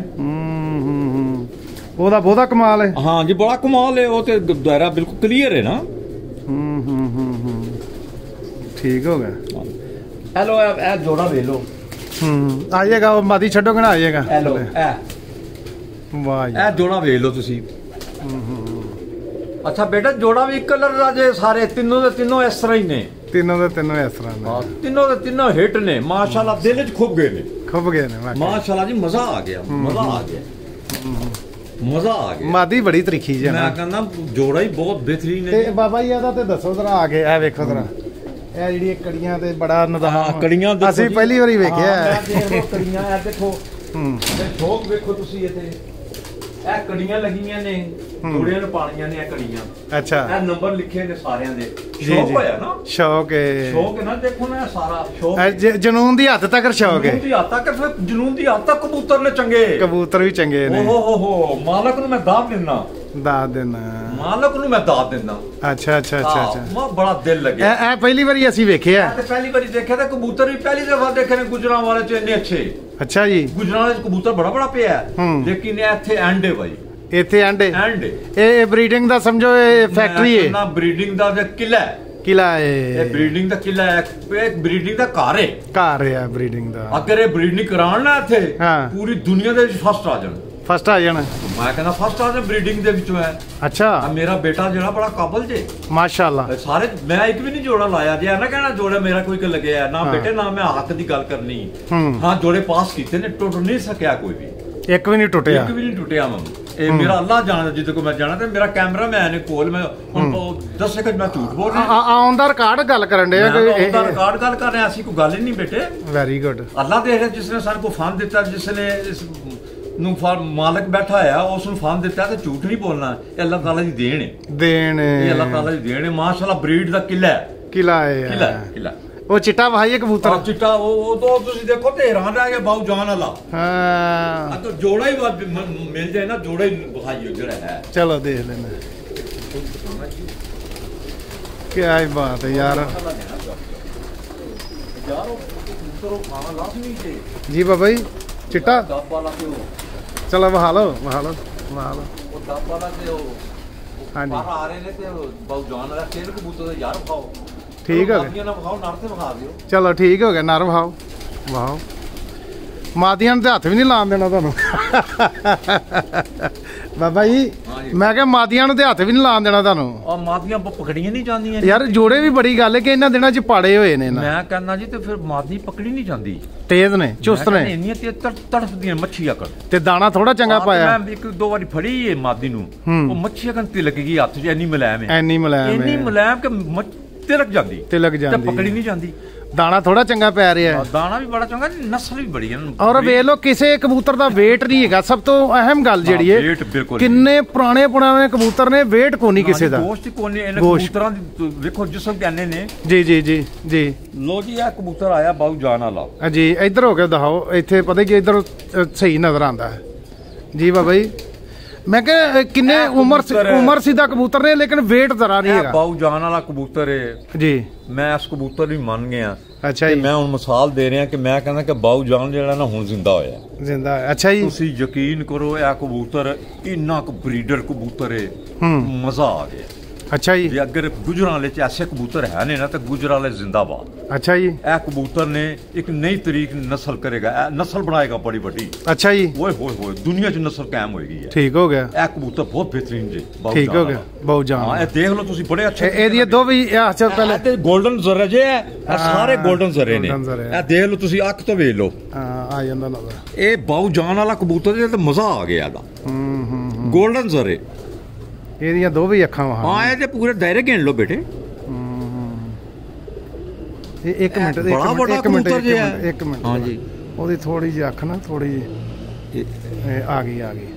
ਉਹਦਾ ਬਹੁਤਾ ਕਮਾਲ ਹੈ। ਹਾਂ ਜੀ ਬੜਾ ਕਮਾਲ ਹੈ। ਉਹ ਤੇ ਦਾਇਰਾ ਬਿਲਕੁਲ ਕਲੀਅਰ ਹੈ ਨਾ। ਹੂੰ ਹੂੰ ਹੂੰ ਠੀਕ ਹੋ ਗਿਆ। ਹੈਲੋ ਇਹ ਜੋੜਾ ਵੇਖ ਲਓ। ਹੂੰ ਆ ਜਾਏਗਾ ਉਹ ਮਾਦੀ ਛੱਡੋਗੇ ਨਾ, ਆ ਜਾਏਗਾ। ਹੈਲੋ ਇਹ ਵਾਹ ਇਹ ਜੋੜਾ ਵੇਖ ਲਓ ਤੁਸੀਂ। ਅੱਛਾ ਬੇਟਾ ਜੋੜਾ ਵੀ ਇੱਕ ਕਲਰ ਦਾ ਜੇ, ਸਾਰੇ ਤਿੰਨੋਂ ਦੇ ਤਿੰਨੋਂ ਇਸ ਤਰ੍ਹਾਂ ਹੀ ਨੇ। ਤਿੰਨੋਂ ਦੇ ਤਿੰਨੋਂ ਇਸ ਤਰ੍ਹਾਂ ਨੇ। ਹਾਂ ਤਿੰਨੋਂ ਦੇ ਤਿੰਨੋਂ ਹਿੱਟ ਨੇ ਮਾਸ਼ਾਅੱਲਾ, ਦਿਲ 'ਚ ਖੁੱਭ ਗਏ ਨੇ। ਖੁੱਭ ਗਏ ਨੇ ਮਾਸ਼ਾਅੱਲਾ ਜੀ। ਮਜ਼ਾ ਆ ਗਿਆ, ਮਜ਼ਾ ਆ ਗਿਆ, ਮਜ਼ਾ ਆ ਗਿਆ। ਮਾਦੀ ਬੜੀ ਤਰੀਖੀ ਜੇ। ਮੈਂ ਕਹਿੰਦਾ ਜੋੜਾ ਹੀ ਬਹੁਤ ਬਿਹਤਰੀਨ ਹੈ। ਤੇ ਬਾਬਾ ਜੀ ਇਹਦਾ ਤੇ ਦੱਸੋ ਜ਼ਰਾ ਆ ਕੇ। ਇਹ ਵੇਖੋ ਜ਼ਰਾ ਇਹ ਜਿਹੜੀ ਕੜੀਆਂ ਤੇ ਬੜਾ ਨਿਦਾਨ। ਕੜੀਆਂ ਅਸੀਂ ਪਹਿਲੀ ਵਾਰੀ ਵੇਖਿਆ। ਕੜੀਆਂ ਇਹ ਦੇਖੋ, ਹੂੰ ਸ਼ੌਕ ਵੇਖੋ ਤੁਸੀਂ। ਇੱਥੇ ਇਹ ਕੜੀਆਂ ਲੱਗੀਆਂ ਨੇ, ਜੋੜਿਆਂ ਨੂੰ ਪਾਣੀਆਂ ਨੇ ਇਹ ਕੜੀਆਂ। ਅੱਛਾ ਇਹ ਨੰਬਰ ਲਿਖੇ ਨੇ ਸਾਰਿਆਂ ਦੇ। ਸ਼ੌਕ ਹੋਇਆ ਨਾ, ਸ਼ੌਕ ਹੈ। ਸ਼ੌਕ ਹੈ ਨਾ, ਦੇਖੋ ਨਾ ਸਾਰਾ ਸ਼ੌਕ। ਜਨੂਨ ਦੀ ਹੱਦ ਤੱਕ ਸ਼ੌਕ ਹੈ। ਜਨੂਨ ਦੀ ਹੱਦ ਤੱਕ, ਫਿਰ ਜਨੂਨ ਦੀ ਹੱਦ ਤੱਕ ਕਬੂਤਰ ਨੇ ਚੰਗੇ। ਕਬੂਤਰ ਵੀ ਚੰਗੇ ਨੇ। ਓਹ ਹੋ ਹੋ ਮਾਲਕ ਨੂੰ ਮੈਂ ਦਾਤ ਦਿੰਦਾ, ਦਾਤ ਦੇਣਾ। ਮਾਲਕ ਨੂੰ ਮੈਂ ਦਾਤ ਦਿੰਦਾ। ਅੱਛਾ ਅੱਛਾ ਅੱਛਾ ਅੱਛਾ, ਮੈਂ ਬੜਾ ਦਿਲ ਲੱਗਿਆ। ਇਹ ਪਹਿਲੀ ਵਾਰੀ ਅਸੀਂ ਵੇਖਿਆ ਤੇ ਪਹਿਲੀ ਵਾਰੀ ਦੇਖਿਆ ਤਾਂ ਕਬੂਤਰ ਵੀ ਪਹਿਲੀ ਦਫਾ ਦੇਖੇ ਨੇ ਗੁਜਰਾਂਵਾਲੇ ਚ ਇੰਨੇ ਅੱਛੇ। ਅੱਛਾ ਜੀ, ਗੁਜਰਾਂਵਾਲੇ ਚ ਕਬੂਤਰ ਬੜਾ ਬੜਾ ਪਿਆ, ਲੇਕਿਨ ਇੱਥੇ ਐਂਡ ਹੈ ਭਾਈ, ਇੱਥੇ ਐਂਡ ਐਂਡ ਇਹ ਬਰੀਡਿੰਗ ਦਾ ਸਮਝੋ ਇਹ ਫੈਕਟਰੀ ਹੈ ਨਾ, ਬਰੀਡਿੰਗ ਦਾ ਕਿਲਾ ਹੈ, ਕਿਲਾ ਹੈ ਇਹ ਬਰੀਡਿੰਗ ਦਾ ਕਿਲਾ ਹੈ, ਇਹ ਬਰੀਡਿੰਗ ਦਾ ਘਰ ਹੈ, ਘਰ ਹੈ ਬਰੀਡਿੰਗ ਦਾ। ਅਗਰ ਇਹ ਬਰੀਡਿੰਗ ਕਰਾਉਣ ਨਾ ਇੱਥੇ ਪੂਰੀ ਦੁਨੀਆ ਦੇ ਵਿੱਚ ਫਸਟ ਆ ਜਾਣ, ਫਸਟ ਆ ਜਾਣ। ਮੈਂ ਕਹਿੰਦਾ ਫਸਟ ਆ ਜਾਣ ਬਰੀਡਿੰਗ ਦੇ ਵਿੱਚੋਂ ਹੈ। ਅੱਛਾ, ਮੇਰਾ ਬੇਟਾ ਜਿਹੜਾ ਬੜਾ ਕਾਬਲ ਜੇ ਮਾਸ਼ਾਅੱਲਾ, ਸਾਰੇ ਮੈਂ ਇੱਕ ਵੀ ਨਹੀਂ ਜੋੜਾ ਲਾਇਆ ਜੇ ਨਾ ਕਹਿਣਾ ਜੋੜਾ ਮੇਰਾ ਕੋਈ ਕਿ ਲੱਗਿਆ ਨਾ ਬੇਟੇ, ਨਾ ਮੈਂ ਹੱਕ ਦੀ ਗੱਲ ਕਰਨੀ। ਹਾਂ ਜੋੜੇ ਪਾਸ ਕੀਤੇ ਨੇ, ਟੁੱਟ ਨਹੀਂ ਸਕਿਆ ਕੋਈ ਵੀ, ਇੱਕ ਵੀ ਨਹੀਂ ਟੁੱਟਿਆ, ਇੱਕ ਵੀ ਨਹੀਂ ਟੁੱਟਿਆ। ਮੈਂ ਇਹ ਮੇਰਾ ਅੱਲਾ ਜਾਣਦਾ ਜਿੱਦ ਕੋ ਮੈਂ ਜਾਣਾ, ਤੇ ਮੇਰਾ ਕੈਮਰਾ ਮੈਨ ਕੋਲ, ਮੈਂ ਹੁਣ ਦੱਸ ਸਕਿਆ ਮੈਂ ਝੂਠ ਬੋਲ ਰਿਹਾ। ਆਨ ਦਾ ਰਿਕਾਰਡ ਗੱਲ ਕਰਨ ਦੇ, ਆਨ ਦਾ ਰਿਕਾਰਡ ਗੱਲ ਕਰ ਰਹੇ, ਅਸੀਂ ਕੋਈ ਗੱਲ ਹੀ ਨਹੀਂ ਬੇਟੇ। Very good. ਅੱਲਾ ਦੇਖ ਰਿਹਾ ਜਿਸ ਨੇ ਸਾਨੂੰ ਕੋ ਫਨ ਦਿੱਤਾ, ਜਿਸ ਨੇ ਇਸ ਨੂੰ ਮਾਲਕ ਬੈਠਾ ਆ, ਉਸ ਨੂੰ ਫਨ ਦਿੱਤਾ, ਤੇ ਝੂਠ ਨਹੀਂ ਬੋਲਣਾ। ਇਹ ਅੱਲਾਹ ਤਾਲਾ ਦੀ ਦੇਣ ਹੈ, ਦੇਣ ਇਹ ਅੱਲਾਹ ਤਾਲਾ ਦੀ ਦੇਣ ਹੈ। ਮਾਸ਼ਾਅੱਲਾ ਬਰੀਡ ਦਾ ਕਿਲਾ ਹੈ, ਕਿਲਾ ਹੈ, ਕਿਲਾ ਕਿਲਾ। ਉਹ ਚਿੱਟਾ ਵਹਾਈਏ ਕਬੂਤਰ, ਚਿੱਟਾ ਉਹ ਤੋਂ ਤੁਸੀਂ ਦੇਖੋ ਤੇ ਹੈਰਾਨ ਰਹਿ ਗਿਆ ਬਾਊ ਜਾਨ ਵਾਲਾ। ਹਾਂ ਆ ਤਾਂ ਜੋੜਾ ਹੀ ਮਿਲ ਜਾਏ ਨਾ, ਜੋੜਾ ਹੀ ਵਹਾਈਓ ਜਿਹੜਾ ਹੈ। ਚਲੋ ਦੇਖ ਲੈਣਾ, ਕੀ ਆਈ ਬਾਤ ਹੈ ਯਾਰ। ਜੀ ਬਾਬਾ ਜੀ ਚਿੱਟਾ ਚਲੋ ਵਹਾ ਲਓ ਵਹਾ ਲਓ ਵਹਾ ਲਓ। ਹਾਂਜੀ ਆ ਰਹੇ ਨੇ ਤੇ ਬਾਊ ਜਾਨ ਵਾਲਾ ਤਿੰਨ ਕਬੂਤਰ ਦਾ ਯਾਰ ਵਿਖਾਓ। ਠੀਕ ਹੋ ਗਿਆ, ਚਲੋ ਠੀਕ ਹੋ ਗਿਆ, ਨਰ ਵਹਾਓ ਵਾਓ। ਮਾਦੀਆਂ ਨੂੰ ਤੇ ਹੱਥ ਵੀ ਨਹੀਂ ਲਾਉਣ ਦੇਣਾ ਤੁਹਾਨੂੰ ਬਾਬਾ ਜੀ, ਮੈਂ ਕਿਹਾ ਮਾਦੀਆਂ ਨੂੰ ਤੇ ਹੱਥ ਵੀ ਨਹੀਂ ਲਾਉਣ ਦੇਣਾ ਤੁਹਾਨੂੰ। ਆ ਮਾਦੀਆਂ ਪਕੜੀਆਂ ਨਹੀਂ ਜਾਂਦੀਆਂ ਯਾਰ, ਜੋੜੇ ਵੀ ਬੜੀ ਗੱਲ ਹੈ ਕਿ ਇਹਨਾਂ ਦਿਨਾਂ ਚ ਪਾੜੇ ਹੋਏ ਨੇ। ਮੈਂ ਕਹਿੰਦਾ ਜੀ ਤੇ ਫਿਰ ਮਾਦੀ ਪਕੜੀ ਨਹੀਂ ਜਾਂਦੀ, ਤੇਜ਼ ਨੇ, ਚੁਸਤ ਨੇ, ਇੰਨੀਆਂ ਤੇ ਤੜਫਦੀਆਂ ਮੱਛੀਆਂ ਕਰ। ਤੇ ਦਾਣਾ ਥੋੜਾ ਚੰਗਾ ਪਾਇਆ। ਮੈਂ ਇੱਕ ਦੋ ਵਾਰੀ ਫੜੀ ਏ ਮਾਦੀ ਨੂੰ, ਉਹ ਮੱਛੀਆਂ ਕੰਨ ਤੇ ਲੱਗ ਗਈ ਹੱਥ 'ਚ, ਇੰਨੀ ਮੁਲਾਇਮ ਹੈ, ਇੰਨੀ ਮੁਲਾਇਮ ਇੰਨੀ ਮੁਲਾਇਮ ਕਿ ਤਿਲਕ ਜਾਂਦੀ, ਤਿਲਕ ਜਾਂਦੀ, ਤੇ ਪਕੜੀ ਨਹੀਂ ਜਾਂਦੀ। ਦਾਣਾ ਥੋੜਾ ਚੰਗਾ ਪੈ ਰਿਹਾ, ਦਾਣਾ ਵੀ ਬੜਾ ਚੰਗਾ, ਨਸਲ ਵੀ ਬੜੀ ਹੈ। ਔਰ ਵੇਖ ਲਓ ਕਿਸੇ ਕਬੂਤਰ ਦਾ weight ਨਹੀਂ ਹੈਗਾ, ਸਭ ਤੋਂ ਅਹਿਮ ਗੱਲ ਜਿਹੜੀ ਹੈ, ਕਿੰਨੇ ਪੁਰਾਣੇ ਪੁਰਾਣੇ ਕਬੂਤਰ ਨੇ, weight ਕੋਈ ਨਹੀਂ ਕਿਸੇ ਦਾ, ਗੋਸ਼ਤ ਕੋਈ ਨਹੀਂ ਇਹਨਾਂ ਕਬੂਤਰਾਂ ਦੀ। ਵੇਖੋ ਜਿਸਮ ਕਹਿੰਦੇ ਨੇ। ਜੀ ਜੀ ਜੀ ਜੀ ਲੋ ਜੀ, ਇਹ ਕਬੂਤਰ ਆਇਆ ਬਾਊ ਜਾਨ ਵਾਲਾ ਜੀ, ਇੱਧਰ ਹੋ ਕੇ ਦਿਖਾਓ, ਇੱਥੇ ਪਤਾ ਕੀ ਇੱਧਰ ਸਹੀ ਨਜ਼ਰ ਆਉਂਦਾ ਹੈ ਜੀ ਬਾਬਾ ਜੀ। ਮੈਂ ਕਿਹਾ ਕਿੰਨੇ ਉਮਰ ਉਮਰ ਸਿੱਧਾ ਕਬੂਤਰ ਨੇ, ਲੇਕਿਨ weight ਜ਼ਰਾ ਨਹੀਂ ਹੈਗਾ। ਬਾਊ ਜਾਨ ਵਾਲਾ ਕਬੂਤਰ ਹੈ ਜੀ, ਮੈਂ ਇਸ ਕਬੂਤਰ ਨੂੰ ਮੰਨ ਗਿਆ। ਅੱਛਾ ਜੀ, ਮੈਂ ਹੁਣ ਮਿਸਾਲ ਦੇ ਰਿਹਾ ਕਿ ਮੈਂ ਕਹਿੰਦਾ ਕਿ ਬਾਊ ਜਾਨ ਜਿਹੜਾ ਨਾ ਹੁਣ ਜ਼ਿੰਦਾ ਹੋਇਆ, ਜ਼ਿੰਦਾ। ਅੱਛਾ ਜੀ, ਤੁਸੀਂ ਯਕੀਨ ਕਰੋ ਇਹ ਕਬੂਤਰ ਇੰਨਾ ਕੁ ਬਰੀਡਰ ਕਬੂਤਰ ਹੈ, ਮਜ਼ਾ ਆ ਗਿਆ। ਅੱਛਾ ਜੀ, ਜੇ ਅਗਰ ਗੁਜਰਾਂਵਾਲੇ ਚ ਐਸੇ ਕਬੂਤਰ ਹੈ ਨੇ ਨਾ, ਤਾਂ ਗੁਜਰਾਂਵਾਲੇ ਜ਼ਿੰਦਾਬਾਦ। ਅੱਛਾ ਜੀ, ਇਹ ਕਬੂਤਰ ਨੇ ਇੱਕ ਨਈ ਤਰੀਕ ਨਸਲ ਕਰੇਗਾ, ਨਸਲ ਬਣਾਏਗਾ ਬੜੀ ਵੱਡੀ। ਅੱਛਾ ਜੀ, ਓਏ ਹੋਏ ਹੋਏ ਦੁਨੀਆ ਚ ਨਸਲ ਕਾਇਮ ਹੋਏਗੀ। ਠੀਕ ਹੋ ਗਿਆ, ਇਹ ਕਬੂਤਰ ਬਹੁਤ ਬਿਹਤਰੀਨ ਜੀ, ਠੀਕ ਹੋ ਗਿਆ ਬਾਊ ਜਾਨ। ਹਾਂ ਇਹ ਦੇਖ ਲਓ ਤੁਸੀਂ, ਬੜੇ ਅੱਛੇ। ਇਹਦੀਆਂ ਦੋ ਵੀ ਅੱਛਾ, ਪਹਿਲੇ ਤੇ 골ਡਨ ਜ਼ਰੇ ਜੇ ਹੈ, ਇਹ ਸਾਰੇ 골ਡਨ ਜ਼ਰੇ ਨੇ। ਇਹ ਦੇਖ ਲਓ ਤੁਸੀਂ, ਅੱਖ ਤੋਂ ਵੇਖ ਲਓ, ਹਾਂ ਆ ਜਾਂਦਾ ਨਜ਼ਰ। ਇਹ ਬਾਊ ਜਾਨ ਵਾਲਾ ਕਬੂਤਰ ਜੇ ਤਾਂ ਮਜ਼ਾ ਆ ਗਿਆ ਇਹਦਾ। ਹੂੰ ਹੂੰ, 골ਡਨ ਜ਼ਰੇ, ਇਹਦੀਆਂ ਦੋ ਵੀ ਅੱਖਾਂ ਵਾ। ਹਾਂ ਇਹਦੇ ਪੂਰੇ ਦਾਇਰੇ ਗਿਣ ਲਓ ਬੇਟੇ। ਇਹ ਇੱਕ ਮਿੰਟ, ਇੱਕ ਮਿੰਟ, ਇੱਕ ਮਿੰਟ, ਇੱਕ ਮਿੰਟ। ਹਾਂ ਜੀ, ਉਹਦੀ ਥੋੜੀ ਜਿਹੀ ਅੱਖ ਨਾ, ਥੋੜੀ ਜਿਹੀ ਆ ਗਈ ਆ ਗਈ,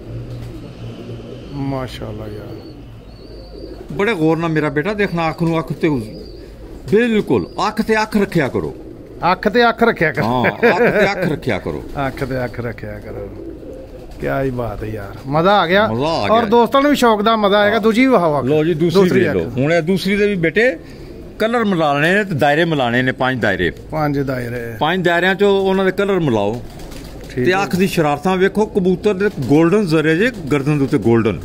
ਮਾਸ਼ਾਅੱਲਾ ਯਾਰ। ਬੜੇ ਗੌਰ ਨਾਲ ਮੇਰਾ ਬੇਟਾ ਦੇਖਣਾ, ਅੱਖ ਨੂੰ ਅੱਖ ਤੇ ਬਿਲਕੁਲ, ਅੱਖ ਤੇ ਅੱਖ ਰੱਖਿਆ ਕਰੋ, ਅੱਖ ਤੇ ਅੱਖ ਰੱਖਿਆ ਕਰੋ। ਹਾਂ ਅੱਖ ਤੇ ਅੱਖ ਰੱਖਿਆ ਕਰੋ, ਅੱਖ ਤੇ ਅੱਖ ਰੱਖਿਆ ਕਰੋ। ਕਿਆ ਹੀ ਬਾਤ ਹੈ ਯਾਰ, ਮਜ਼ਾ ਆ ਗਿਆ। ਔਰ ਦੋਸਤਾਂ ਨੂੰ ਵੀ ਸ਼ੌਕ ਦਾ ਮਜ਼ਾ ਆਏਗਾ। ਦੂਜੀ ਵੀ ਹਵਾ ਲੋ ਜੀ, ਦੂਸਰੀ ਲੋ। ਹੁਣ ਇਹ ਦੂਸਰੀ ਦੇ ਵੀ ਬੇਟੇ ਕਲਰ ਮਿਲਾਣੇ ਨੇ ਤੇ ਦਾਇਰੇ ਮਿਲਾਣੇ ਨੇ, ਪੰਜ ਦਾਇਰੇ, ਪੰਜ ਦਾਇਰੇ, ਪੰਜ ਦਾਇਰਿਆਂ ਚੋਂ ਉਹਨਾਂ ਦੇ ਕਲਰ ਮਿਲਾਓ। ਤੇ ਅੱਖ ਦੀ ਸ਼ਰਾਰਤਾਂ ਵੇਖੋ, ਕਬੂਤਰ ਦੇ 골ਡਨ ਜ਼ਰੇ ਜੇ, ਗਰਦਨ ਦੇ ਉੱਤੇ 골ਡਨ।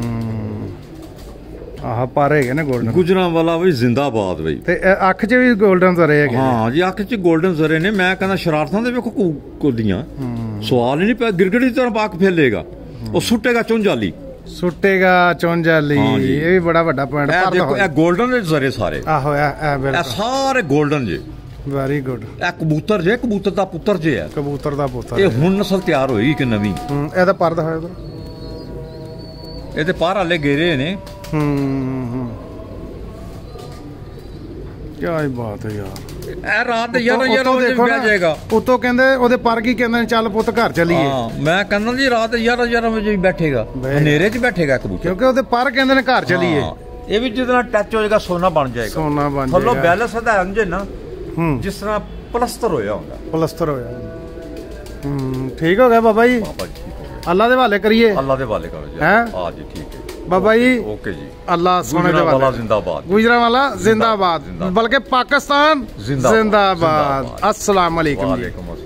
ਆਹ ਪਰ ਹੈਗੇ ਨੇ 골ਡਨ। ਗੁਜਰਾਂਵਾਲਾ ਵੀ ਜ਼ਿੰਦਾਬਾਦ ਬਈ। ਤੇ ਅੱਖ 'ਚ ਵੀ 골ਡਨ ਜ਼ਰੇ ਹੈਗੇ। ਹਾਂ ਜੀ, ਅੱਖ 'ਚ 골ਡਨ ਜ਼ਰੇ ਨੇ। ਮੈਂ ਕਹਿੰਦਾ ਸ਼ਰਾਰਤਾਂ ਦੇ ਵੇਖੋ ਕੋਦੀਆਂ, ਸਵਾਲ ਹੀ ਨਹੀਂ ਪਿਆ। ਗਿਰਗੜੀ ਦੀ ਤਰ੍ਹਾਂ ਅੱਖ ਫੇਲੇਗਾ, ਉਹ ਸੁੱਟੇਗਾ ਚੁੰਝਾਲੀ, ਸੁੱਟੇਗਾ ਚੁੰਝਾਲੀ। ਇਹ ਵੀ ਬੜਾ ਵੱਡਾ ਪੁਆਇੰਟ। ਦੇਖੋ ਇਹ 골ਡਨ ਦੇ ਜ਼ਰੇ ਸਾਰੇ। ਆਹੋ ਇਹ ਬਿਲਕੁਲ, ਇਹ ਸਾਰੇ 골ਡਨ ਜੇ। Very good. ਇਹ ਕਬੂਤਰ ਜੇ, ਕਬੂਤਰ ਦਾ ਪੁੱਤਰ ਜੇ ਹੈ, ਕਬੂਤਰ ਦਾ ਪੁੱਤਰ। ਇਹ ਹੁਣ ਨਸਲ ਤਿਆਰ ਹੋਈ ਕਿ ਨਵੀਂ। ਇਹਦਾ ਪਰ ਦਿਖਾਓ ਇਧਰ, ਇਹ ਤੇ ਪਰ ਹਾਲੇ ਗੇਰੇ ਨੇ। ਹੂੰ ਹੂੰ, ਕਿਆ ਹੀ ਬਾਤ ਹੈ ਯਾਰ। ਇਹ ਰਾਤ ਗਿਆਰਾਂ ਗਿਆਰਾਂ ਵਜੇ ਬਹਿ ਜਾਏਗਾ। ਉਤੋਂ ਕਹਿੰਦੇ ਉਹਦੇ ਪਰ ਕੀ ਕਹਿੰਦੇ, ਚੱਲ ਪੁੱਤ ਘਰ ਚੱਲੀਏ। ਮੈਂ ਕਹਿੰਦਾ ਜੀ ਰਾਤ ਗਿਆਰਾਂ ਗਿਆਰਾਂ ਵਜੇ ਵੀ ਬੈਠੇਗਾ, ਹਨੇਰੇ 'ਚ ਬੈਠੇਗਾ ਕਬੂਤਰ, ਕਿਉਂਕਿ ਉਹਦੇ ਪਰ ਕਹਿੰਦੇ ਨੇ ਘਰ ਚੱਲੀਏ। ਇਹ ਵੀ ਜਿਹਦੇ ਨਾਲ ਟੱਚ ਹੋ ਜਾਏਗਾ ਸੋਨਾ ਬਣ ਜਾਏਗਾ, ਸੋਨਾ ਬਣ ਜਾਏਗਾ। ਥੱਲੋਂ ਬੈਲੈਂਸ ਦਾ ਇੰਜ ਨਾ, ਜਿਸ ਤਰ੍ਹਾਂ ਪਲਸਤਰ ਹੋਇਆ ਹੁੰਦਾ। ਪਲਸਤਰ ਹੋਇਆ। ਹੂੰ, ਠੀਕ ਹੋ ਗਿਆ ਬਾਬਾ ਜੀ। ਅੱਲਾ ਦੇ ਹਵਾਲੇ ਕਰੀਏ, ਅੱਲਾ ਦੇ ਹਵਾਲੇ ਕਰੋ ਜੀ। ਹਾਂ ਜੀ, ਠੀਕ ਹੈ। बाबा जी ओके जी, अल्लाह सोने दे गुजरांवाला जिंदाबाद, गुजरांवाला जिंदाबाद, बल्कि पाकिस्तान जिंदाबाद। अस्सलाम वालेकुम।